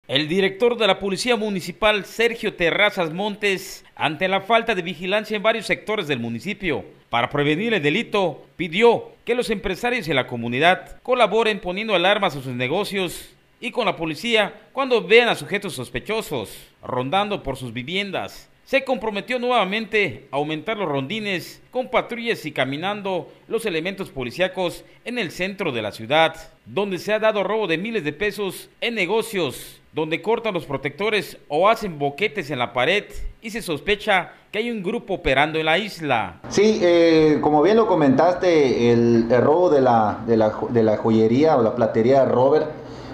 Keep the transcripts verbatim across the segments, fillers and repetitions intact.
El director de la Policía Municipal, Sergio Terrazas Montes, ante la falta de vigilancia en varios sectores del municipio para prevenir el delito, pidió que los empresarios y la comunidad colaboren poniendo alarmas a sus negocios y con la policía cuando vean a sujetos sospechosos rondando por sus viviendas. Se comprometió nuevamente a aumentar los rondines con patrullas y caminando los elementos policíacos en el centro de la ciudad, donde se ha dado robo de miles de pesos en negocios, donde cortan los protectores o hacen boquetes en la pared y se sospecha que hay un grupo operando en la isla. Sí, eh, como bien lo comentaste, el, el robo de la, de, la, de la joyería o la platería de Robert,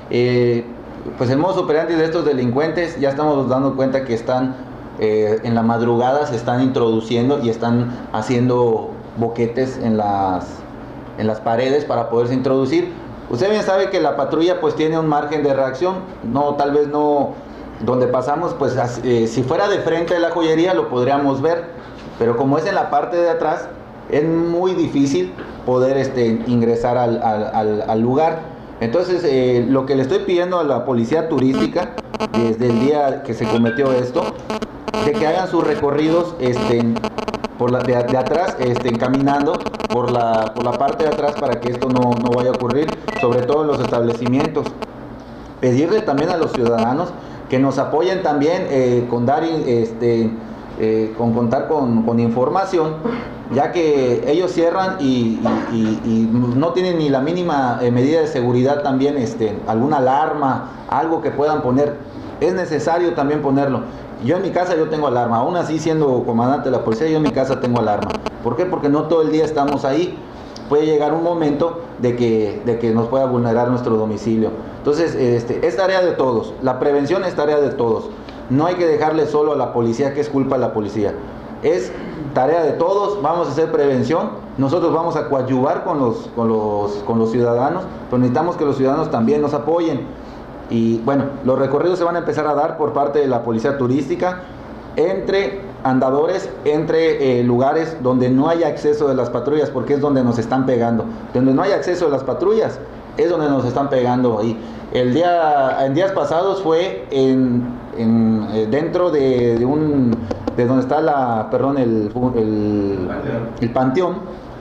eh, pues el modus operandi de estos delincuentes ya estamos dando cuenta que están eh, en la madrugada, se están introduciendo y están haciendo boquetes en las, en las paredes para poderse introducir. Usted bien sabe que la patrulla pues tiene un margen de reacción, no, tal vez no, donde pasamos pues eh, si fuera de frente de la joyería lo podríamos ver, pero como es en la parte de atrás es muy difícil poder este, ingresar al, al, al lugar. Entonces eh, lo que le estoy pidiendo a la policía turística desde el día que se cometió esto, de que hagan sus recorridos este, por la, de, de atrás, este, caminando por la, por la parte de atrás para que esto no, no vaya a ocurrir, sobre todo en los establecimientos. Pedirle también a los ciudadanos que nos apoyen también eh, con dar, este, eh, con contar con, con información, ya que ellos cierran y, y, y, y no tienen ni la mínima eh, medida de seguridad también, este, alguna alarma, algo que puedan poner. Es necesario también ponerlo. Yo en mi casa yo tengo alarma, aún así siendo comandante de la policía, yo en mi casa tengo alarma. ¿Por qué? Porque no todo el día estamos ahí. Puede llegar un momento de que, de que nos pueda vulnerar nuestro domicilio. Entonces, este, es tarea de todos. La prevención es tarea de todos. No hay que dejarle solo a la policía, que es culpa de la policía. Es tarea de todos, vamos a hacer prevención. Nosotros vamos a coadyuvar con los, con los, con los ciudadanos, pero necesitamos que los ciudadanos también nos apoyen. Y bueno, los recorridos se van a empezar a dar por parte de la policía turística entre andadores, entre eh, lugares donde no haya acceso de las patrullas, porque es donde nos están pegando. Donde no hay acceso de las patrullas es donde nos están pegando ahí. El día, en días pasados fue en, en, eh, dentro de, de un de donde está la, perdón, el, el, el panteón.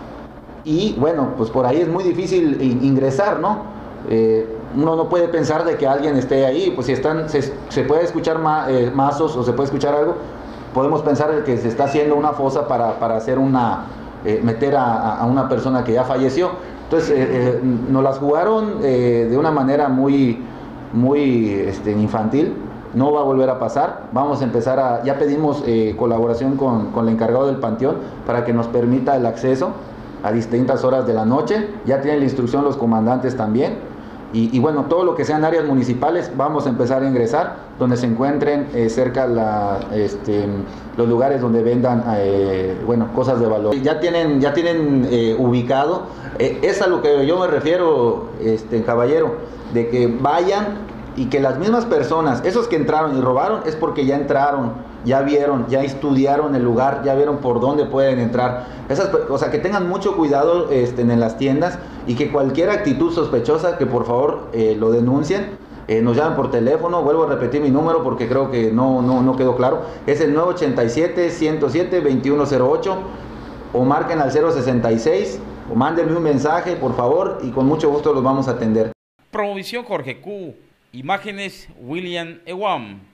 Y bueno, pues por ahí es muy difícil ingresar, ¿no? Eh, uno no puede pensar de que alguien esté ahí, pues si están, se, se puede escuchar ma, eh, mazos o se puede escuchar algo, podemos pensar de que se está haciendo una fosa para, para hacer una, eh, meter a, a una persona que ya falleció. Entonces, eh, eh, nos las jugaron eh, de una manera muy, muy este, infantil, no va a volver a pasar. Vamos a empezar a, ya pedimos eh, colaboración con, con el encargado del panteón para que nos permita el acceso a distintas horas de la noche, ya tienen la instrucción los comandantes también. Y, y bueno, todo lo que sean áreas municipales vamos a empezar a ingresar, donde se encuentren eh, cerca la, este, los lugares donde vendan eh, bueno, cosas de valor. Ya tienen, ya tienen eh, ubicado, eh, es a lo que yo me refiero, este, caballero, de que vayan y que las mismas personas, esos que entraron y robaron, es porque ya entraron, ya vieron, ya estudiaron el lugar, ya vieron por dónde pueden entrar. Esas, o sea, que tengan mucho cuidado este, en las tiendas y que cualquier actitud sospechosa, que por favor eh, lo denuncien, eh, nos llamen por teléfono. Vuelvo a repetir mi número porque creo que no, no, no quedó claro. Es el nueve ochenta y siete, ciento siete, veintiuno cero ocho, o marquen al cero sesenta y seis o mándenme un mensaje, por favor, y con mucho gusto los vamos a atender. Promovisión Jorge Q. Imágenes William Ewam.